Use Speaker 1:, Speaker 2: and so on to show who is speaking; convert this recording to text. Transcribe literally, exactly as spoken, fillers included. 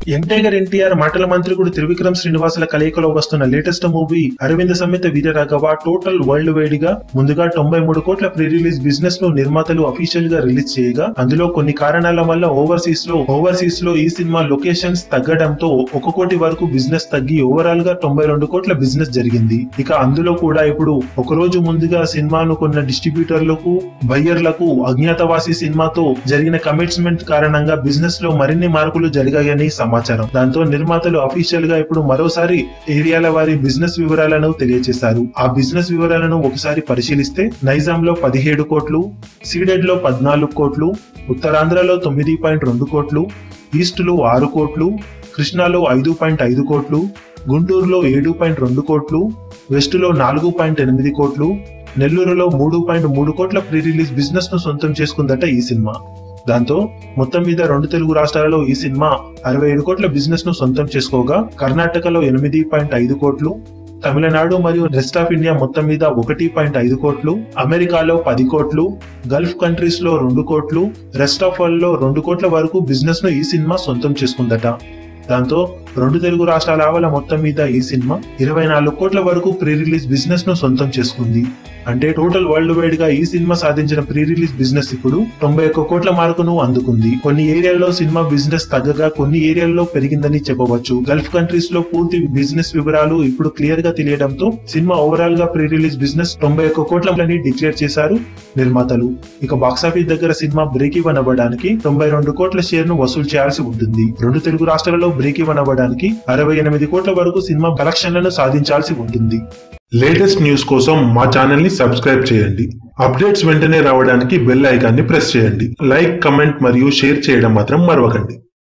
Speaker 1: Young tiger NTR మాటల మంత్రికుడు త్రివిక్రమ్ శ్రీనివాసుల కలయికలో వస్తున్న latest movie Aravinda Sametha Veeraraghava total world wide గా ముందుగా తొంభై మూడు కోట్ల ప్రీ రిలీజ్ బిజినెస్ ను నిర్మాతలు అఫీషియల్ గా రిలీజ్ చేయగా అందులో కొన్ని కారణాల వల్ల ఓవర్సీస్ లో ఓవర్సీస్ లో ఈ సినిమా లొకేషన్స్ తగ్గడంతో ఒక కోటి వరకు బిజినెస్ తగ్గి ఓవరాల్ గా తొంభై రెండు కోట్ల బిజినెస్ జరిగింది. ఇక అందులో కూడా ఇప్పుడు ఒక రోజు ముందుగా సినిమాను కొన్న డిస్ట్రిబ్యూటర్లకు బయ్యర్లకు అజ్ఞాతవాసి సినిమాతో జరిగిన కమిట్మెంట్ కారణంగా బిజినెస్ లో మరిన్ని మార్పులు జరిగాయని సమాచారం. దాంతో నిర్మాతలు అఫీషియల్ గా ఇప్పుడు మరోసారి ఏరియాల వారి బిజినెస్ వివరాలను తెలియజేశారు. ఆ బిజినెస్ వివరాలను ఒకసారి పరిశీలిస్తే నైజాం లో పదిహేడు కోట్లు, సీడెడ్ లో పద్నాలుగు కోట్లు, ఉత్తరాంధ్రలో తొమ్మిది పాయింట్ రెండు కోట్లు, ఈస్ట్ లో ఆరు కోట్లు, కృష్ణాలో ఐదు పాయింట్ ఐదు కోట్లు, గుంటూరులో ఏడు పాయింట్ రెండు కోట్లు, వెస్ట్ లో నాలుగు పాయింట్ ఎనిమిది కోట్లు, నెల్లూరులో మూడు పాయింట్ మూడు కోట్ల ప్రీ రిలీజ్ బిజినెస్ ను సొంతం చేసుకుందట ఈ సినిమా. దాంతో మొత్తం మీద రెండు తెలుగు రాష్ట్రాలలో ఈ సినిమా అరవై ఏడు కోట్ల బిజినెస్ ను సొంతం చేసుకోగా కర్ణాటకలో ఎనిమిది పాయింట్ ఐదు కోట్లు, తమిళనాడు మరియు రెస్ట్ ఆఫ్ ఇండియా మొత్తం మీద ఒకటి పాయింట్ ఐదు కోట్లు, అమెరికాలో పది కోట్లు, గల్ఫ్ కంట్రీస్ లో రెండు కోట్లు, రెస్ట్ ఆఫ్ వరల్డ్ లో రెండు కోట్ల వరకు బిజినెస్ ను ఈ సినిమా సొంతం చేసుకుందట. దాంతో రెండు తెలుగు రాష్ట్రాల ఆవల మొత్తం మీద ఈ సినిమా ఇరవై నాలుగు కోట్ల వరకు ప్రీ రిలీజ్ బిజినెస్ ను సొంతం చేసుకుంది. అంటే టోటల్ వరల్డ్ వైడ్ గా ఈ సినిమా సాధించిన ప్రీ రిలీజ్ బిజినెస్ ఇప్పుడు తొంభై ఒక్క కోట్ల మార్కును అందుకుంది. కొన్ని ఏరియాల్లో సినిమా బిజినెస్ తగ్గగా కొన్ని ఏరియాల్లో పెరిగిందని చెప్పవచ్చు. గల్ఫ్ కంట్రీస్ లో పూర్తి బిజినెస్ వివరాలు ఇప్పుడు క్లియర్ గా తెలియడంతో సినిమా ఓవరాల్ గా ప్రీ రిలీజ్ బిజినెస్ తొంభై ఒక్క కోట్లని డిక్లేర్ చేశారు నిర్మాతలు. ఇక బాక్సాఫీస్ దగ్గర సినిమా బ్రేక్ ఈవెన్ అవ్వడానికి తొంభై రెండు కోట్ల షేర్ ను వసూలు చేయాల్సి ఉంటుంది. రెండు తెలుగు రాష్ట్రాలలో బ్రేక్ ఈవెన్ అవ్వడానికి అరవై ఎనిమిది కోట్ల వరకు సినిమా కలెక్షన్లను సాధించాల్సి ఉంటుంది. లేటెస్ట్ న్యూస్ కోసం మా ఛానల్ ని సబ్స్క్రైబ్ చేయండి. అప్డేట్స్ వెంటనే రావడానికి బెల్ ఐకాన్ ని ప్రెస్ చేయండి. లైక్, కమెంట్ మరియు షేర్ చేయడం మాత్రం మరవకండి.